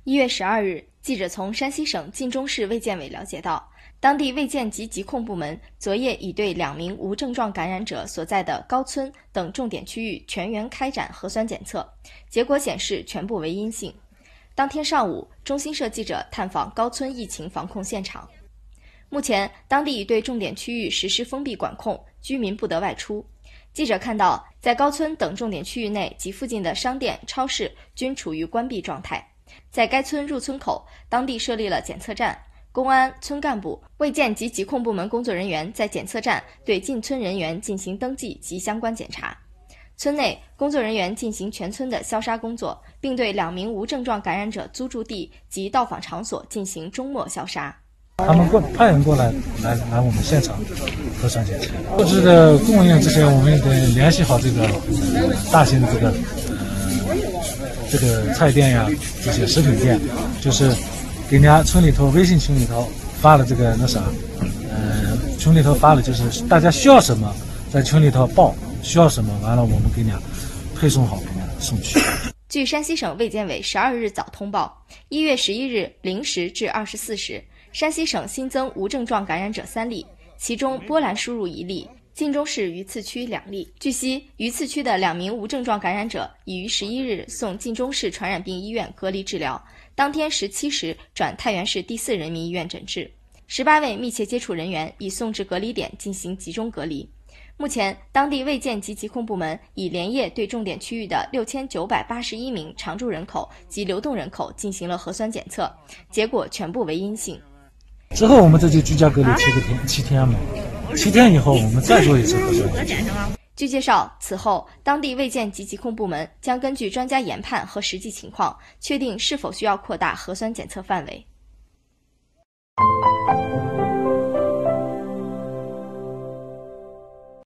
1月12日，记者从山西省晋中市卫健委了解到，当地卫健及疾控部门昨夜已对2名无症状感染者所在的高村等重点区域全员开展核酸检测，结果显示全部为阴性。当天上午，中新社记者探访高村疫情防控现场。目前，当地已对重点区域实施封闭管控，居民不得外出。记者看到，在高村等重点区域内及附近的商店、超市均处于关闭状态。在该村入村口，当地设立了检测站，公安、村干部、卫健及疾控部门工作人员在检测站对进村人员进行登记及相关检查。村内工作人员进行全村的消杀工作，并对2名无症状感染者租住地及到访场所进行终末消杀。 他们派人过来我们现场核酸检测。物质的供应这些，我们得联系好这个大型的这个菜店呀，这些食品店，就是给人家村里头微信群里头发了这个群里头发了就是大家需要什么，在群里头报需要什么，完了我们给人家配送好，送去。 据山西省卫健委12日早通报，1月11日0时至24时，山西省新增无症状感染者3例，其中波兰输入1例，晋中市榆次区2例。据悉，榆次区的2名无症状感染者已于11日送晋中市传染病医院隔离治疗，当天17时转太原市第4人民医院诊治。18位密切接触人员已送至隔离点进行集中隔离。目前，当地卫健及疾控部门已连夜对重点区域的6981名常住人口及流动人口进行了核酸检测，结果全部为阴性。 之后我们这就居家隔离7天嘛，7天以后我们再做一次核酸检测。 据介绍，此后当地卫健及疾控部门将根据专家研判和实际情况，确定是否需要扩大核酸检测范围。